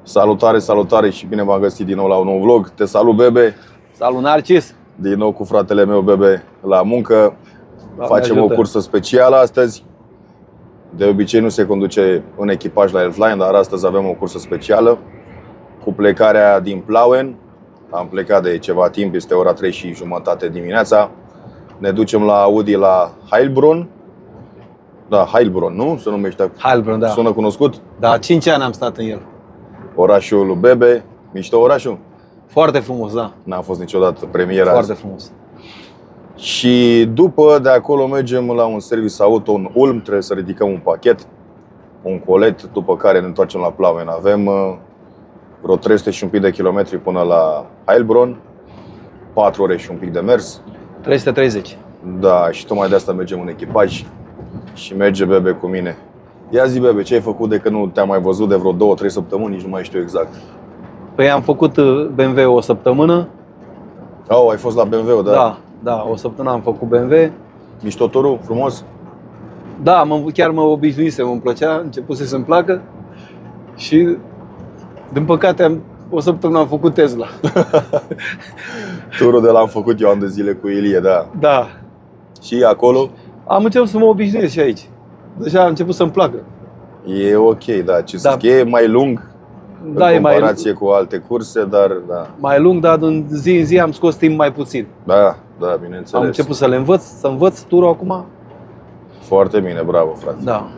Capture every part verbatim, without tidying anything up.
Salutare, salutare și bine v-am găsit din nou la un nou vlog. Te salut, Bebe. Salut, Narcis. Din nou cu fratele meu, Bebe, la muncă. Doamne Facem ajută. o cursă specială astăzi. De obicei nu se conduce în echipaj la Elfline, dar astăzi avem o cursă specială cu plecarea din Plauen. Am plecat de ceva timp, este ora trei și jumătate dimineața. Ne ducem la Audi la Heilbronn. Da, Heilbronn, nu? Se numește. Heilbronn, da. Sună cunoscut? Da, cinci ani am stat în el. Orașul lui Bebe. Mișto orașul? Foarte frumos, da. N-a fost niciodată premiera. Foarte frumos. Și după de acolo mergem la un service auto în Ulm. Trebuie să ridicăm un pachet, un colet, după care ne întoarcem la Plauen. Avem uh, vreo trei sute și un pic de kilometri până la Heilbronn, patru ore și un pic de mers. trei sute treizeci. Da, și tocmai de asta mergem în echipaj. Și merge Bebe cu mine. Ia zi, Bebe, ce ai făcut de că nu te-am mai văzut de vreo două trei săptămâni, nici nu mai știu exact. Păi am făcut B M W o săptămână. Oh, ai fost la B M W, da? Da, da, o săptămână am făcut B M W. Mișto turul, frumos? Da, mă, chiar mă obișnuisem, îmi plăcea, începuse să-mi placă. Și din păcate am, o săptămână am făcut Tesla. Turul de l-am făcut eu an de zile cu Ilie, da. Da. Și acolo? Am început să mă obișnuiesc și aici. Deja a început să-mi placă. E ok, da, ce să Da. zic, e mai lung Da, în e mai, comparație cu alte curse, dar da. mai lung, dar în zi în zi am scos timp mai puțin. Da, da, bineînțeles. Am început să le învăț, să învăț turul acum. Foarte bine, bravo, frate. Da. Am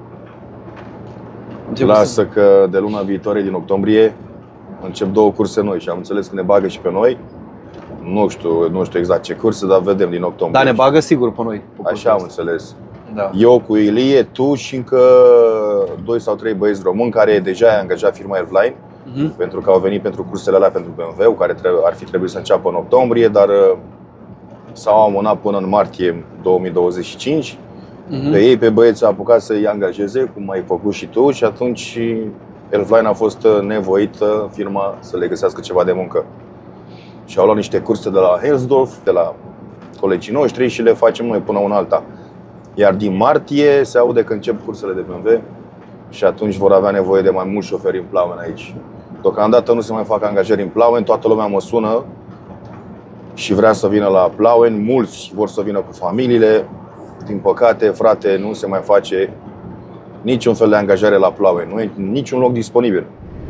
început Lasă să... că de luna viitoare, din octombrie, încep două curse noi și am înțeles că ne bagă și pe noi. Nu știu, nu știu exact ce curse, dar vedem din octombrie. Da, ne bagă sigur pe noi. pe Așa am cursul înțeles. ăsta. Da. Eu cu Ilie, tu și încă doi sau trei băieți români care deja ai angajat firma Elfline, Uh-huh. pentru că au venit pentru cursele alea pentru B M W, care trebuie, ar fi trebuit să înceapă în octombrie, dar uh, s-au amânat până în martie două mii douăzeci și cinci. Uh-huh. Pe ei, pe băieți, a apucat să-i angajeze, cum ai făcut și tu, și atunci Elfline a fost nevoită, firma, să le găsească ceva de muncă. Și au luat niște curse de la Helsdorf, de la colegii noștri, și le facem noi până una alta. Iar din martie se aude că încep cursele de B M W și atunci vor avea nevoie de mai mulți șoferi în Plauen aici. Deocamdată nu se mai fac angajări în Plauen, toată lumea mă sună și vrea să vină la Plauen, mulți vor să vină cu familiile. Din păcate, frate, nu se mai face niciun fel de angajare la Plauen, nu e niciun loc disponibil.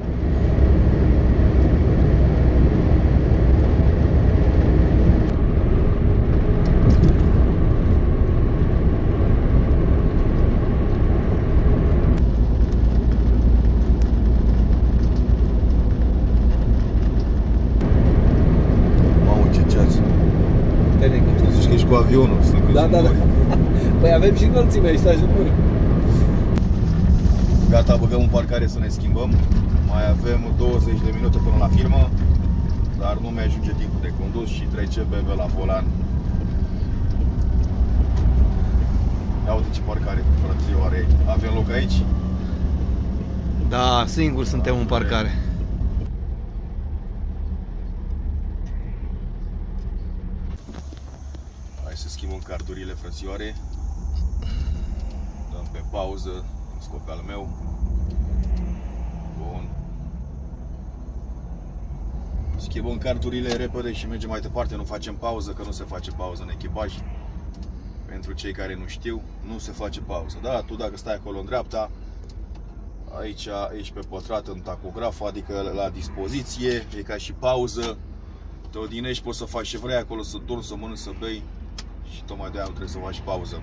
Zici că ești cu avionul. Da, da, da. Păi avem și înălțime aici, stai jumări. Gata, băgăm în parcare să ne schimbăm. Mai avem douăzeci de minute până la firmă, dar nu mi-ajunge timpul de condus și trece Bebe la volan. Ia uite ce parcare, frățioare. Avem loc aici? Da, singur suntem în parcare. Hai să schimbăm cardurile, frățioare. Dăm pe pauză, în scop al meu. Bun. Schimbăm cardurile repede și mergem mai departe, nu facem pauză, că nu se face pauză în echipaj. Pentru cei care nu știu, nu se face pauză. Da, tu dacă stai acolo în dreapta, aici ești pe pătrat în tacograf, adică la dispoziție, e ca și pauză. Te odinești, poți să faci ce vrei acolo, să dormi, să mănânci, să bei. Și tocmai de aia nu trebuie să faci pauză.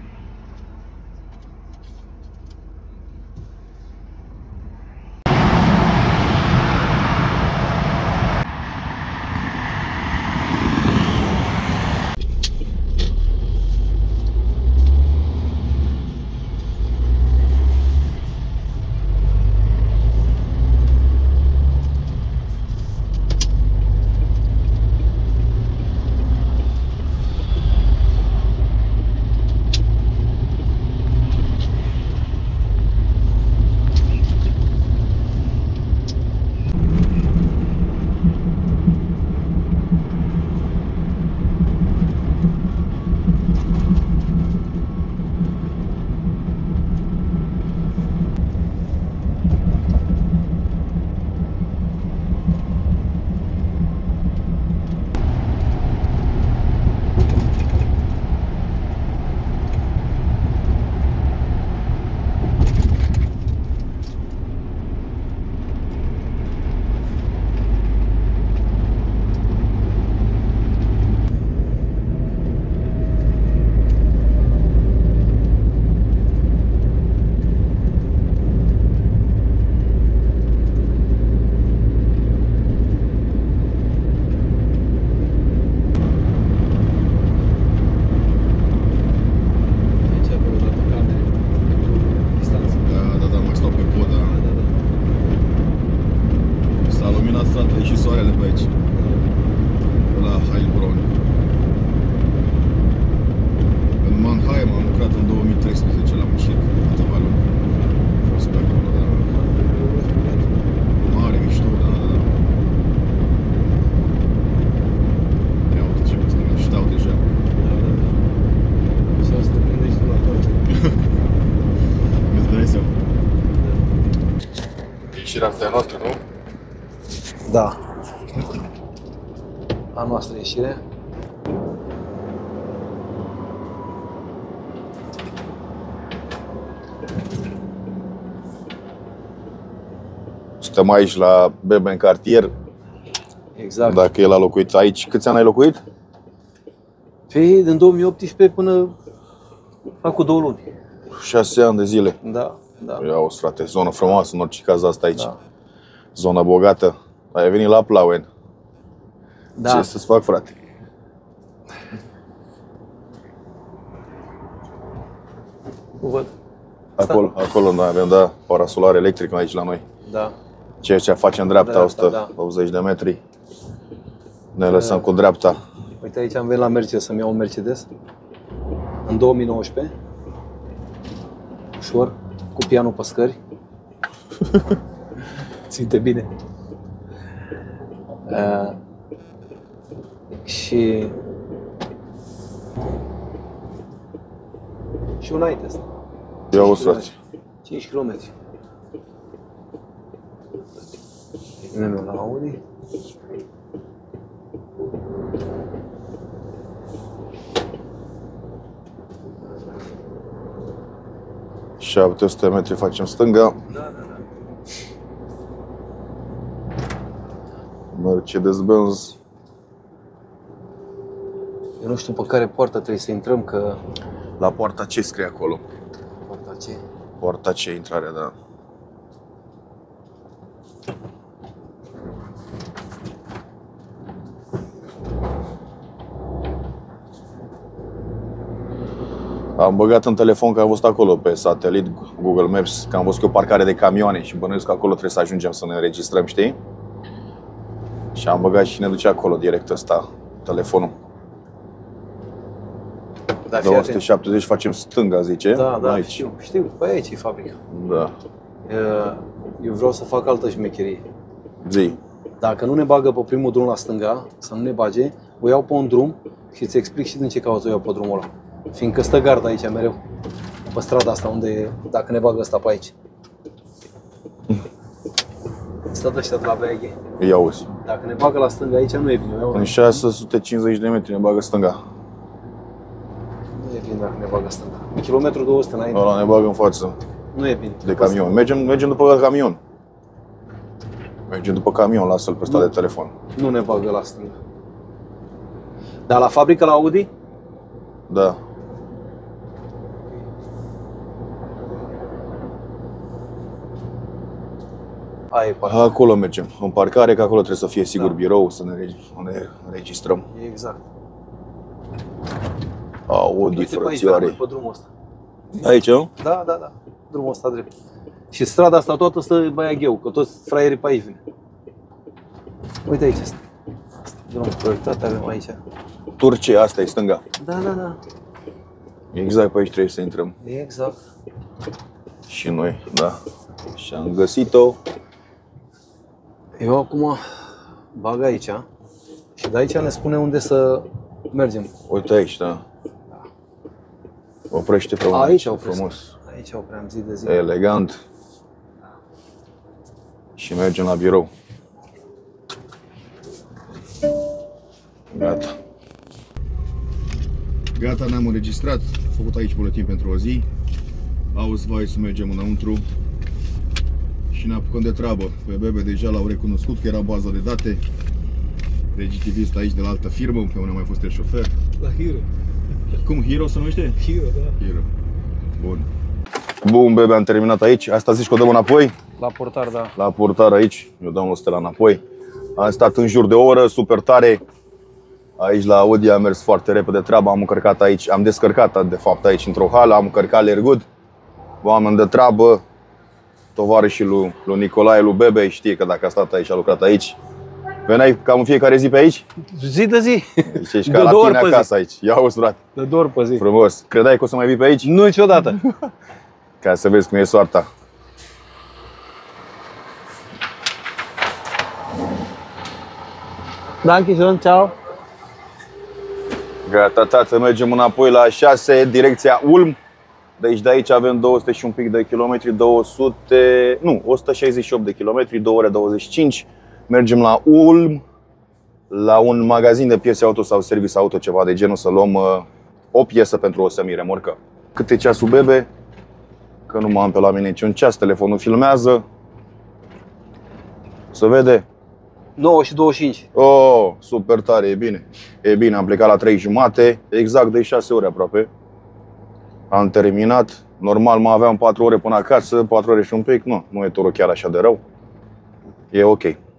luminat, frate, a ieșit soarele pe aici. De la Heilbronn. În Mannheim am lucrat în două mii treisprezece, la muncit câteva luni. A fost pe acolo, dar mare mișto, da, da, da. Ia uite ce pe stânga, ștau deja. Da, da, da. Sau să te prindești tu la toate. Îți dai seama. Ieșirea asta e a noastră, nu? Da. A noastră ieșire. Suntem aici la Bebe în cartier. Exact. Dacă el a locuit aici, câți ani ai locuit? Păi, din două mii optsprezece până acum două luni. șase ani de zile. Da, da. Ia-o, frate, zonă frumoasă în orice caz asta aici. Da. Zona bogată. Ai venit la Plauen. Da. Ce să-ți fac, frate? O văd. Acolo, acolo noi avem, da, parasolar electric aici la noi. Da. Ceea ce face în dreapta, Dreapta, o da. sută optzeci de metri. Ne lăsăm cu dreapta. Uite, aici am venit la Mercedes să-mi iau un Mercedes. În două mii nouăsprezece. Ușor, cu pianul pe scări. Ținte bine. Uh, și... Și un ai test. Ia o frate. cinci kilometri. Nimeni la Audi. șapte sute metri facem stânga. Da, da, da. Mercedes-Benz. Eu nu știu pe care poartă trebuie să intrăm, că... La poarta ce scrie acolo? Poarta ce? Poarta ce, intrarea, da. Am băgat în telefon că am văzut acolo pe satelit Google Maps că am văzut o parcare de camioane și bănuiesc că acolo trebuie să ajungem să ne înregistrăm, știi? Și am băgat și ne duce acolo direct ăsta, telefonul. Da, două sute șaptezeci facem stânga, zice. Da, da, aici. știu, știu, pe aici e fabrica. Da. Eu vreau să fac altă șmecherie. Zi. Dacă nu ne bagă pe primul drum la stânga, să nu ne bage, o iau pe un drum și îți explic și din ce cauză o iau pe drumul ăla. Fiindcă stă garda aici mereu, pe strada asta, unde, dacă ne bagă ăsta pe aici. Stă de ăștia de la B A G. Îi auzi. Dacă ne bagă la stânga aici, nu e bine. Eu În șase sute cincizeci de metri ne bagă stânga. Nu e bine dacă ne bagă stânga. Un kilometru două sute înainte. Ăla ne bagă în față Nu e bine. de camion. Mergem, mergem după camion. Mergem după camion, lasă-l pe ăsta de telefon. Nu ne bagă la stânga. Dar la fabrică, la Audi? Da. Aia e partea. Acolo mergem, în parcare, că acolo trebuie să fie sigur birou, să ne, ne înregistrăm. Exact. Audi, Uite pe aici, frățioare. pe drumul ăsta. Aici, nu? Da, da, da. Drumul ăsta drept. Și strada asta toată stă Baiagheu, că toți fraierii pe aici vin. Uite aici asta. Drumul prioritate avem aici. Turcia, asta e stânga. Da, da, da. Exact pe aici trebuie să intrăm. Exact. Și noi, da. Și am găsit-o. Eu acum bag aici și de aici ne spune unde să mergem. Uite aici, da. Oprește pe Aici au frumos. frumos. Aici opream zi de zi. Elegant. Și mergem la birou. Gata. Gata, ne-am înregistrat. Am făcut aici buletin pentru o zi. Auzi, vai să mergem înăuntru. Și ne apucăm de treabă. Pe Bebe deja l-au recunoscut că era baza de date. Regitivist aici de la altă firmă, pe unde a mai fost el șofer. La Hero. Cum, Hero se numește? Hero, da. Hero. Bun. Bun, Bebe, am terminat aici. Asta zici că o dăm înapoi? La portar, da. La portar aici. Eu dăm o stela înapoi. Am stat în jur de o oră, super tare. Aici la Audi a mers foarte repede treaba. Am încărcat aici, am descărcat de fapt aici într-o hală. Am încărcat Lergood. Oameni de treabă. tovarășii lui, lui Nicolae, lui Bebe, știe că dacă a stat aici, a lucrat aici. Veneai cam în fiecare zi pe aici? Zi de zi. Deci ești ca la tine acasă aici. Ia auzi, frate. De două ori pe zi. Frumos. Credeai că o să mai vii pe aici? Nu niciodată. Ca să vezi cum e soarta. Danke schön, ciao. Gata, tată, mergem înapoi la șase, direcția Ulm. Deci de aici avem două sute și un pic de kilometri, două sute, nu, o sută șaizeci și opt de kilometri, două ore douăzeci și cinci. Mergem la Ulm, la un magazin de piese auto sau service auto, ceva de genul, să luăm uh, o piesă pentru o semi-remorcă. Cât e ceasul, Bebe? Că nu mă am pe la mine niciun ceas, telefonul filmează. Se vede? nouă și douăzeci și cinci. Oh, super tare, e bine. E bine, am plecat la trei jumate, exact de șase ore aproape. Am terminat. Normal mă aveam patru ore până acasă, patru ore și un pic. Nu, nu e torul chiar așa de rău. E ok.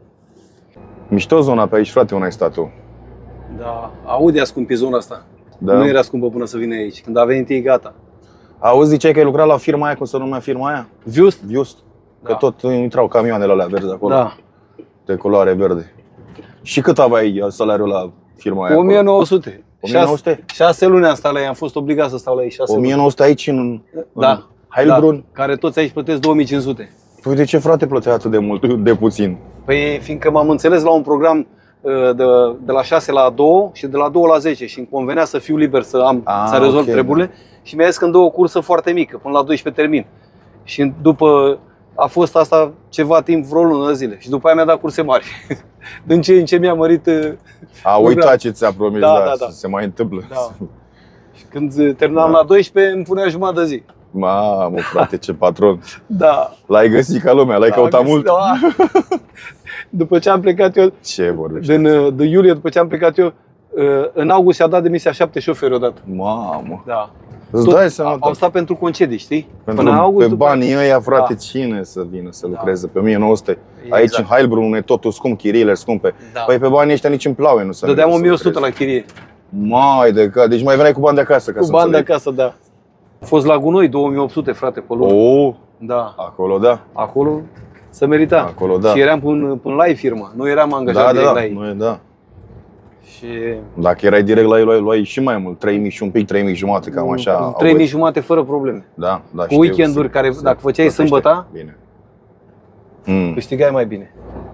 Mișto zona pe aici, frate, unde ai stat tu. Da, Audi a scumpit zona asta. Da. Nu era scumpă până să vină aici. Când a venit ei, gata. Auzi, ziceai că ai lucrat la firma aia, cum se numea firma aia? Viust? Viust. Că Da. tot intrau camioanele alea verzi acolo. Da. De culoare verde. Și cât aveai salariul la firma aia? o mie nouă sute. o mie nouă sute? șase luni am stat la ei, am fost obligat să stau la ei șase o mie nouă sute aici în, Da. în Heilbronn? Da. Care toți aici plătesc două mii cinci sute. Păi de ce, frate, plăteai atât de mult, de puțin? Păi fiindcă m-am înțeles la un program de, de la șase la două și de la două la zece și îmi convenea să fiu liber să am Ah, să rezolv ok, treburile, da. și mi-a zis că îmi dă o cursă foarte mică, până la doisprezece termin. Și după a fost asta ceva timp, vreo lună de zile, și după aia mi-a dat curse mari. Din ce în ce mi-a mărit. A uitat ce ți-a promis, Da, da, da, da. să se mai întâmplă. Da. Și când terminam Da. la doisprezece, îmi punea jumătate de zi. Mamă, frate, ce patron. Da. L-ai găsit ca lumea, l-ai Da, căutat găsit, mult? da. După ce am plecat eu, Ce vorbești? din, din iulie, după ce am plecat eu, în august și-a dat demisia șapte șoferi odată. Mamă. Da. Îți Tot dai seama, au stat pentru concedii, știi? pentru Până în august, pe după- banii ăia, frate, Da. cine să vină să Da. lucreze pe o mie nouă sute? Exact. Aici în Heilbronn e totul scump, chiriile scumpe. Da. Păi pe banii ăștia nici în plaue nu se Dădeam merge o mie o să sută la lucrezi. chirie. Mai de ca, deci mai veneai cu bani de acasă ca Cu să bani de înțeleg. acasă, da. A fost la gunoi două mii opt sute, frate, pe lună. Oh, Da. acolo da. Acolo se merita. Acolo, da. Și eram până, până la ei firma. Nu eram angajat Da, da, direct da. la ei. Nu e, da. Și Dacă erai direct la ei, luai, luai și mai mult, trei mii și un pic, trei mii jumate, cam așa. au trei mii băi. jumate fără probleme. Da, da, Cu știu, weekenduri se- care, se dacă făceai plătește sâmbăta, bine. Mm. câștigai mai bine.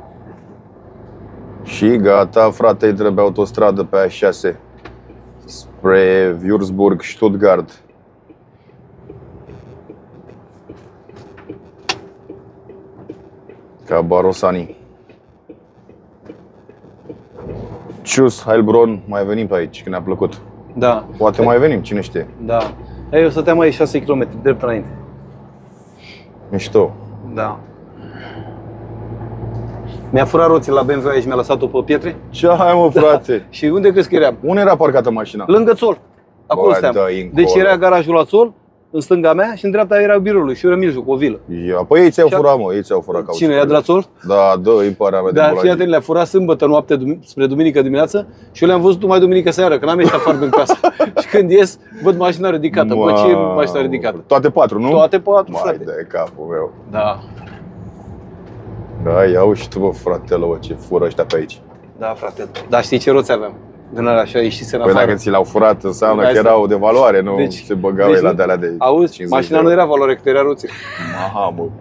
Și gata, frate, îi trebuie autostradă pe A șase spre Würzburg, Stuttgart. Ca Barosani. Tschüss, Heilbronn, mai venim pe aici, când ne-a plăcut. Da. Poate mai venim, cine știe. Da. Eu stăteam aici șase kilometri, drept înainte. Mișto. Da. Mi-a furat roțile la B M W aici, mi-a lăsat-o pe pietre. Ce ai, mă, frate? Și unde crezi că eram? Unde era parcată mașina? Lângă țol. Acolo Bă, steam. dă-i încolo. Deci era garajul la țol, în stânga mea, și în dreapta era biroul și eu Rămilju, cu o vilă. Ia, păi ei ți-au Și-a- furat, mă, ei ți-au furat cauciucul. Cine, ea de la țol? Da, dă-i parea mea de Dar bulagii. fii atent, le-a furat sâmbătă noapte dum- spre duminică dimineață și eu le-am văzut numai duminică seară, că n-am ieșit afară din casă. Și când ies, văd mașina ridicată. Bă, ce e mașina ridicată? Toate patru, nu? Toate patru, Mai frate. de capul meu. Da, Da, iau și tu, bă, fratele, bă, ce fură ăștia pe aici. da, frate. Dar știi ce roți aveam? Din alea așa ieșise în Păi afară. dacă ți l-au furat, înseamnă Hai că să- erau de valoare, nu Deci- se băgau deci ei la nu- de-alea de Auzi, cincizeci mașina de nu euro. era valoare, cât era roțile. Aha, mă.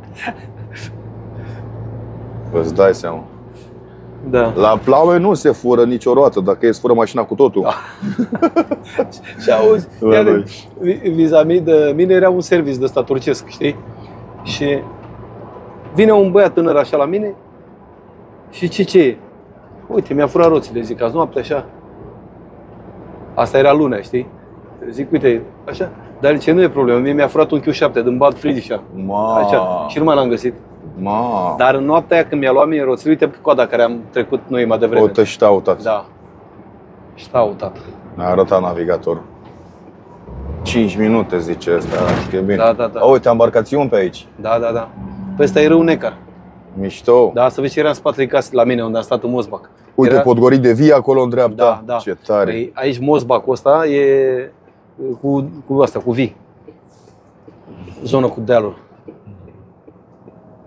Îți dai seama. Da. La plaue nu se fură nicio roată, dacă e fură mașina cu totul. Da. Și auzi, La iar, noi. vi- vis-a-vis de mine era un service de ăsta turcesc, știi? Și vine un băiat tânăr așa la mine și ce ce e? Uite, mi-a furat roțile, zic, azi noapte așa. Asta era lunea, știi? Zic, uite, așa, dar ce nu e problemă, mie mi-a furat un Q șapte din Bad Friedrichshain. Ma, Așa, și nu mai l-am găsit. ma. Dar în noaptea aia când mi-a luat mie roțile, uite coada care am trecut noi mai devreme. O te ștau, tati. Da. Ștau, tată. Ne-a arătat navigatorul. cinci minute, zice ăsta, e bine. Da, da, da. A, uite, embarcațiuni pe aici. Da, da, da. Pe ăsta e râul Necar. Mișto. Da, să vezi ce era în spatele casei la mine, unde am stat în Mosbach. Uite, era... podgorit de vii acolo în dreapta. Da, da. Ce tare. Păi, aici Mosbachul ăsta e cu, cu asta, cu vii. Zonă cu dealuri.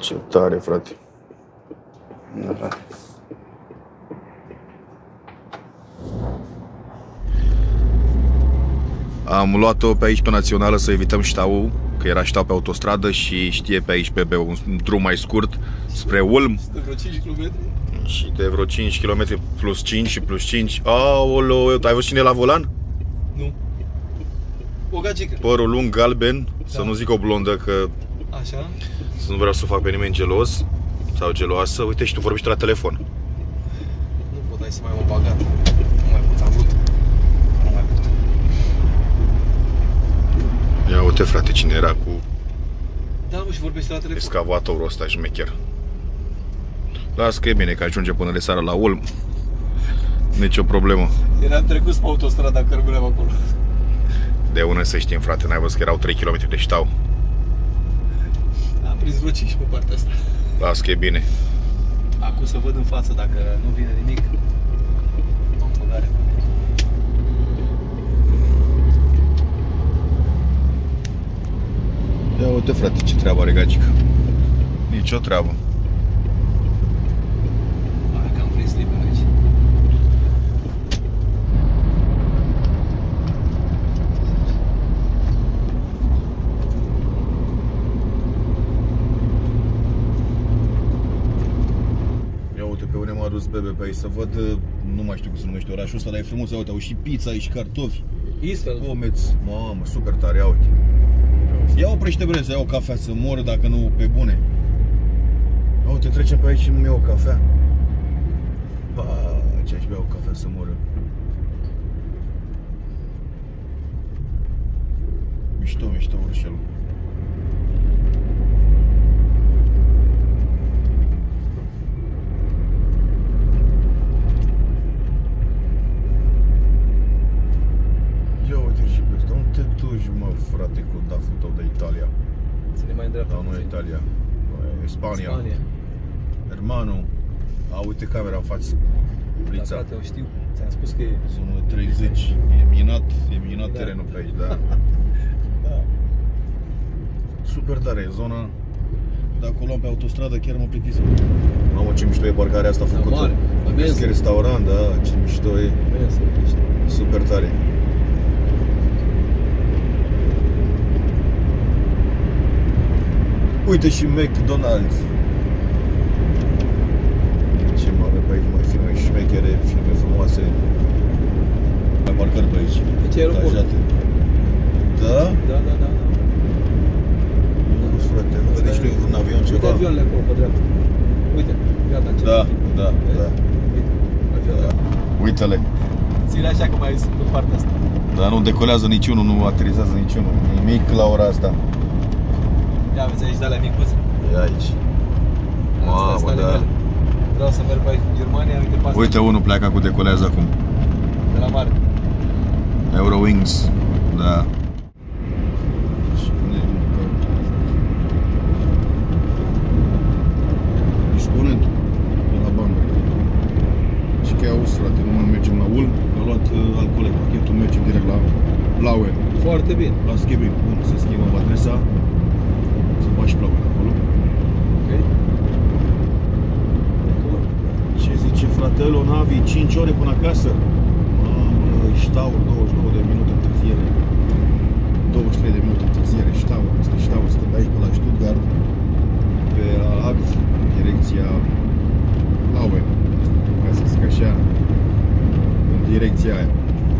Ce tare, frate. Da, frate. Am luat-o pe aici pe Națională să evităm ștaul, că era ștau pe autostradă și știe pe aici pe, pe un drum mai scurt spre Ulm. De vreo cinci kilometri? Și de vreo cinci kilometri plus cinci și plus cinci. Aoleu, ai văzut cine e la volan? Nu. O gagică. Părul lung, galben, Da. să nu zic o blondă, că Așa. să nu vreau să fac pe nimeni gelos sau geloasă. Uite, și tu vorbești la telefon. Nu pot, hai să mai mă bagat. Nu mai pot, am vrut. Nu mai pot. Ia uite, frate, cine era cu Da, mă, și vorbești la telefon. excavatorul ăsta șmecher. Las că e bine că ajunge până de seara la Ulm. Nici o problemă. Eram trecut pe autostrada, cărbuream acolo. De unde să știm, frate, n-ai văzut că erau trei kilometri de ștau. Am prins vreo cinci pe partea asta. Las că e bine. Acum să văd în față dacă nu vine nimic. Am băgare. Ia uite, frate, ce treabă are gagica. Nici o treabă. Hai că am prins liber aici. Ia uite pe unde m-a dus bebe pe aici să văd, nu mai știu cum se numește orașul ăsta, dar e frumos, ia uite, au și pizza, ai și cartofi, Isfel. comeți, mamă, super tare, ia uite. Ia oprește bre, să iau o cafea, să mor dacă nu pe bune. Ia uite, trecem pe aici și nu-mi iau o cafea. Pa, ce aș bea o cafea să moră. Mișto, mișto orășelul. Ia uite și pe ăsta, unde te duci, mă, frate, cu daful tău de Italia? Ține mai în dreapta. Da, nu e Italia, e Spania. Spania. Hermano, a, uite camera în față. Da, Plița. frate, o știu. Ți-am spus că e... Zonă treizeci. E minat, e minat Da. terenul pe aici, da. Da. Super tare, e zona. Dacă o luam pe autostradă, chiar mă plictisem. Mamă, ce mișto e parcarea asta Da, făcută. mare. Vezi că e restaurant, da, ce mișto e. Bine să ești. Super tare. Uite și McDonald's. Ce mă avem pe aici, mai filme șmechere, filme frumoase. Mai parcări pe aici. Aici e aeroport. Etajate. Da? Da, da, da. da. Nu, frate, nu vedeți tu un avion Uite ceva? avioanele acolo pe dreapta. Uite, gata, ce Da, fi. da, Vezi? da. Uite, avioanele. Uite-le. Ține așa că mai sunt în partea asta. Dar nu decolează niciunul, nu aterizează niciunul. Nimic la ora asta. Ia vezi aici de alea micuțe. E aici. Astea Mamă, sunt ale da. mele. Vreau să merg pe aici în Germania, uite pe asta. Uite, unul pleacă cu decolează acum. De la mare. Eurowings. Da. Exponentul de la bandă. Și că auzi, frate, nu mai mergem la Ulm, a luat uh, al coleg pachetul, mergem direct la Blaue. Foarte bine. La schimbing, să schimbăm adresa, să faci Blaue acolo. Ok. Ce zice fratelo Navi, cinci ore până acasă? Mamă, ștaur, douăzeci și două de minute întârziere. douăzeci și trei de minute întârziere, ștaur, este ștaur, stăm de aici pe la Stuttgart, pe act, direcția Blaue, ca să zic așa, în direcția aia.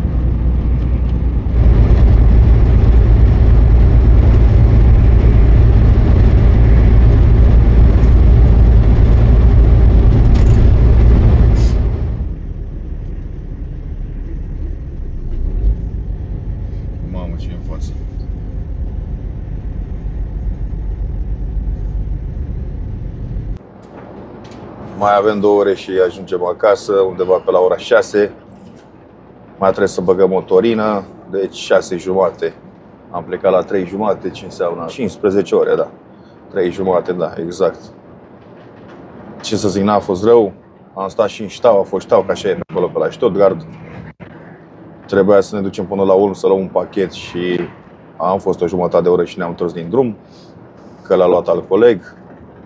Mamă, ce e în față. Mai avem două ore și ajungem acasă, undeva pe la ora șase. Mai trebuie să băgăm motorină, deci șase jumate. Am plecat la trei jumate, ce înseamnă cincisprezece ore, da. trei jumate, da, exact. Ce să zic, n-a fost rău. Am stat și în ștau, a fost ștau, ca așa e acolo pe la Stuttgart. Trebuia să ne ducem până la Ulm să luăm un pachet și am fost o jumătate de oră și ne-am întors din drum, că l-a luat alt coleg.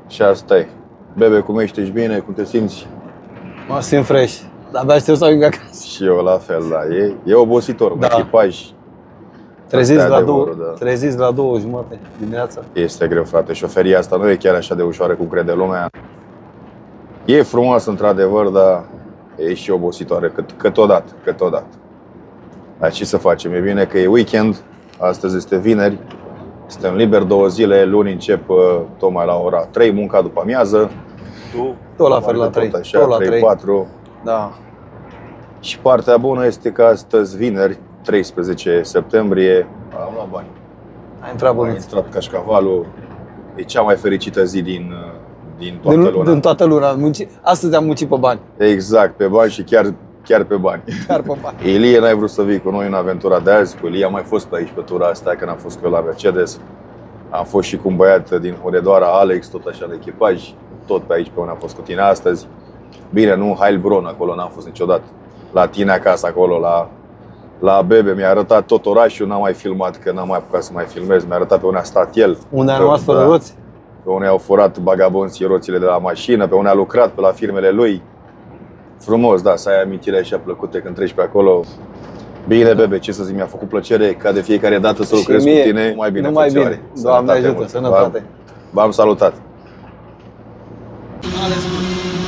Și asta e. Bebe, cum ești? Ești bine? Cum te simți? Mă simt fresh. Dar aștept să ajung acasă. Și eu la fel, da. E, e obositor, Da. un echipaj. Treziți la, două, adevărul, da. treziți la două jumate dimineața. Este greu, frate. Șoferia asta nu e chiar așa de ușoară cum crede lumea. E frumoasă, într-adevăr, dar e și obositoare cât, câteodată, câteodată. Dar ce să facem? E bine că e weekend. Astăzi este vineri. Suntem liberi două zile. Luni încep uh, tocmai la ora trei, munca după amiază. Tu? Tot la fel la trei. Așa, Tot la trei trei. patru. Da. Și partea bună este că astăzi, vineri, treisprezece septembrie, am luat bani. Ai intrat A buniț. intrat cașcavalul. E cea mai fericită zi din, din toată Din, luna. din toată luna. Am muncit. Astăzi am muncit pe bani. Exact, pe bani și chiar, chiar pe bani. Chiar pe bani. Ilie, n-ai vrut să vii cu noi în aventura de azi. Cu Ilie am mai fost pe aici, pe tura asta, când am fost cu el la Mercedes. Am fost și cu un băiat din Hunedoara, Alex, tot așa în echipaj. Tot pe aici, pe unde am fost cu tine astăzi. Bine, nu Heilbronn, acolo n-am fost niciodată. La tine acasă, acolo, la, la Bebe. Mi-a arătat tot orașul, n-am mai filmat, că n-am mai apucat să mai filmez. Mi-a arătat pe unde a stat el. Unde a rămas fără roți? Pe unde au furat bagabonții roțile de la mașină, pe unde a lucrat, pe la firmele lui. Frumos, da, să ai amintire așa plăcute când treci pe acolo. Bine, Bebe, ce să zic, mi-a făcut plăcere ca de fiecare dată să lucrez cu tine. Mai bine, numai frățioare. bine. Doamne Sănătate ajută, mult. sănătate. V-am salutat. Ales.